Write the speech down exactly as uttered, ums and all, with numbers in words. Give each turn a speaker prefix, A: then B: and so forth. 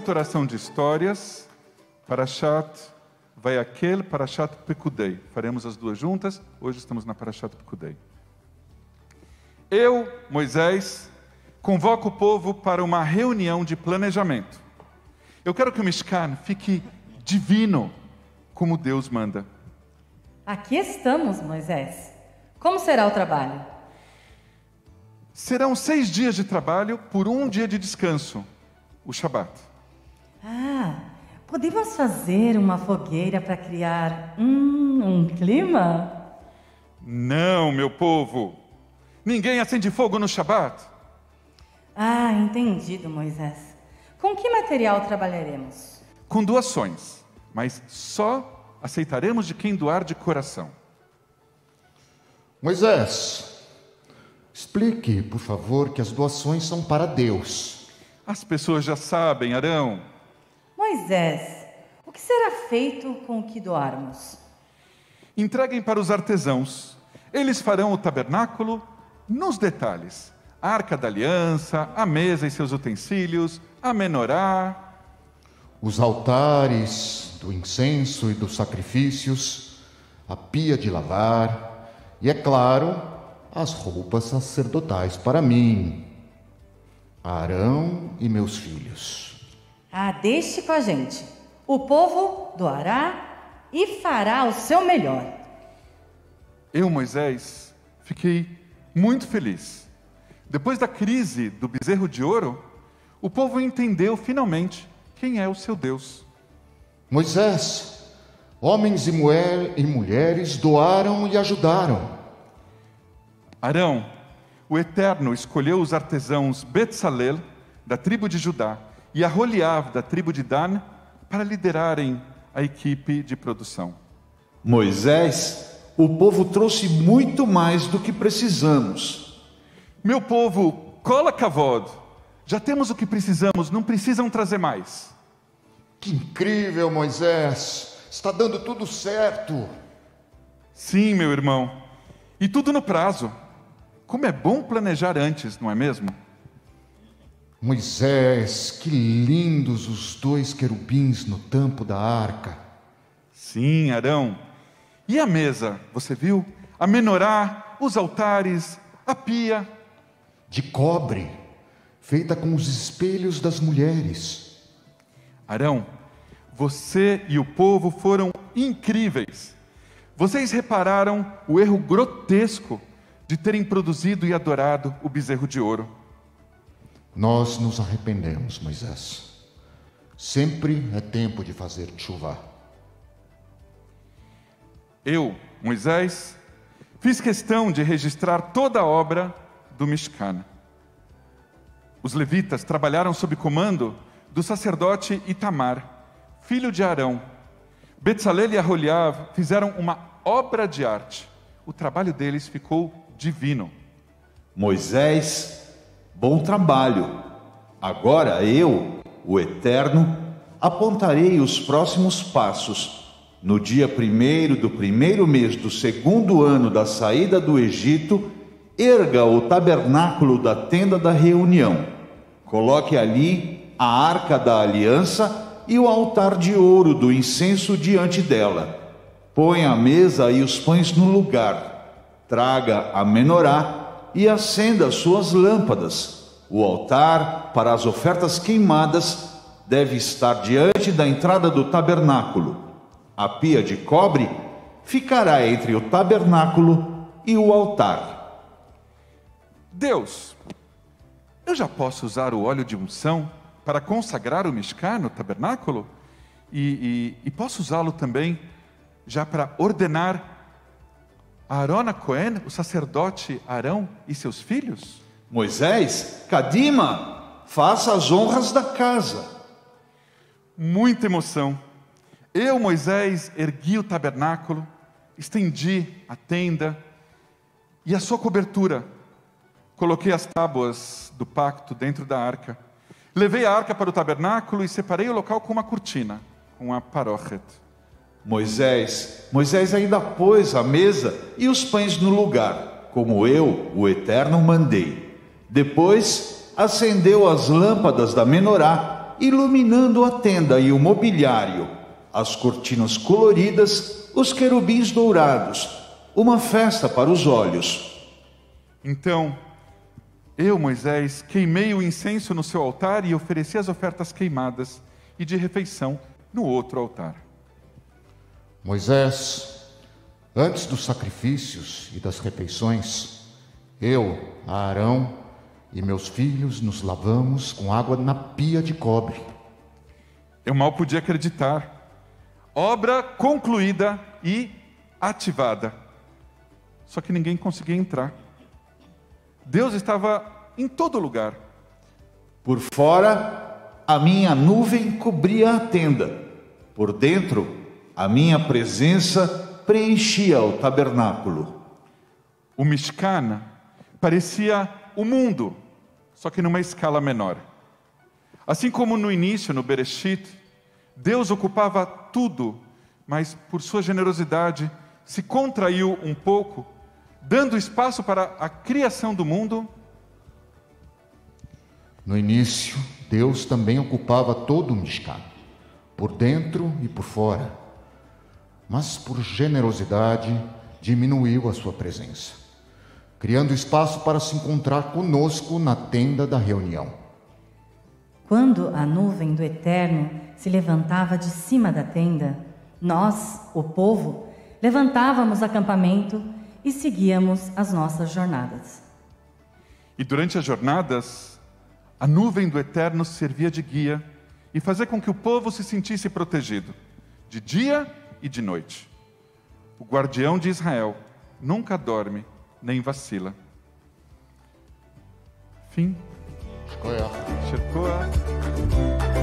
A: oração de histórias, Parashat Vayakel, Parashat Pekudei. Faremos as duas juntas, hoje estamos na Parashat Pekudei. Eu, Moisés, convoco o povo para uma reunião de planejamento. Eu quero que o Mishkan fique divino, como Deus manda.
B: Aqui estamos, Moisés. Como será o trabalho?
A: Serão seis dias de trabalho por um dia de descanso, o Shabat.
B: Ah, podemos fazer uma fogueira para criar hum, um clima?
A: Não, meu povo. Ninguém acende fogo no Shabat.
B: Ah, entendido, Moisés. Com que material trabalharemos?
A: Com doações, mas só aceitaremos de quem doar de coração.
C: Moisés, explique, por favor, que as doações são para Deus.
A: As pessoas já sabem, Arão.
B: Moisés, o que será feito com o que doarmos?
A: Entreguem para os artesãos. Eles farão o tabernáculo nos detalhes. A arca da aliança, a mesa e seus utensílios, a menorá,
C: os altares do incenso e dos sacrifícios, a pia de lavar e, é claro, as roupas sacerdotais para mim, Arão e meus filhos.
B: Ah, deixe com a gente. O povo doará e fará o seu melhor.
A: Eu, Moisés, fiquei muito feliz. Depois da crise do bezerro de ouro, o povo entendeu finalmente quem é o seu Deus.
C: Moisés, homens e, mulher, e mulheres doaram e ajudaram.
A: Arão, o Eterno escolheu os artesãos Betzalel, da tribo de Judá, e Aholiab, da tribo de Dan, para liderarem a equipe de produção.
D: Moisés, o povo trouxe muito mais do que precisamos.
A: Meu povo, cola kavod. Já temos o que precisamos, não precisam trazer mais.
C: Que incrível, Moisés. Está dando tudo certo.
A: Sim, meu irmão. E tudo no prazo. Como é bom planejar antes, não é mesmo?
C: Moisés, que lindos os dois querubins no tampo da arca.
A: Sim, Arão. E a mesa, você viu? A menorá, os altares, a pia.
C: De cobre, feita com os espelhos das mulheres.
A: Arão, você e o povo foram incríveis. Vocês repararam o erro grotesco de terem produzido e adorado o bezerro de ouro.
C: Nós nos arrependemos, Moisés. Sempre é tempo de fazer tshuva.
A: Eu, Moisés, fiz questão de registrar toda a obra do Mishkan. Os levitas trabalharam sob comando do sacerdote Itamar, filho de Arão. Betzalel e Aholiab fizeram uma obra de arte. O trabalho deles ficou divino.
D: Moisés, bom trabalho. Agora eu, o Eterno, apontarei os próximos passos. No dia primeiro do primeiro mês do segundo ano da saída do Egito, erga o tabernáculo da tenda da reunião. Coloque ali a arca da aliança e o altar de ouro do incenso diante dela. Põe a mesa e os pães no lugar. Traga a menorá e acenda as suas lâmpadas. O altar para as ofertas queimadas deve estar diante da entrada do tabernáculo. A pia de cobre ficará entre o tabernáculo e o altar.
A: Deus, eu já posso usar o óleo de unção para consagrar o Mishkan no tabernáculo? E, e, e posso usá-lo também já para ordenar Aaron a Cohen, o sacerdote Arão e seus filhos?
D: Moisés, Kadima, faça as honras da casa.
A: Muita emoção. Eu, Moisés, ergui o tabernáculo, estendi a tenda e a sua cobertura. Coloquei as tábuas do pacto dentro da arca. Levei a arca para o tabernáculo e separei o local com uma cortina, com a parochet.
D: Moisés, Moisés ainda pôs a mesa e os pães no lugar, como eu, o Eterno, mandei. Depois acendeu as lâmpadas da menorá iluminando a tenda e o mobiliário, as cortinas coloridas, os querubins dourados, uma festa para os olhos.
A: Então, eu, Moisés, queimei o incenso no seu altar e ofereci as ofertas queimadas e de refeição no outro altar.
C: Moisés, antes dos sacrifícios e das refeições, eu, Arão e meus filhos nos lavamos com água na pia de cobre.
A: Eu mal podia acreditar. Obra concluída e ativada. Só que ninguém conseguia entrar. Deus estava em todo lugar.
D: Por fora, a minha nuvem cobria a tenda. Por dentro, a minha presença preenchia o tabernáculo.
A: O Mishkan parecia o mundo, só que numa escala menor. Assim como no início, no Bereshit, Deus ocupava tudo, mas por sua generosidade se contraiu um pouco, dando espaço para a criação do mundo.
C: No início, Deus também ocupava todo o Mishkan, por dentro e por fora, mas por generosidade diminuiu a sua presença, criando espaço para se encontrar conosco na tenda da reunião.
B: Quando a nuvem do Eterno se levantava de cima da tenda, nós, o povo, levantávamos acampamento e seguíamos as nossas jornadas.
A: E durante as jornadas, a nuvem do Eterno servia de guia e fazia com que o povo se sentisse protegido, de dia e de noite. O guardião de Israel nunca dorme nem vacila. Fim.
C: Shkoyach.
A: Shkoyach.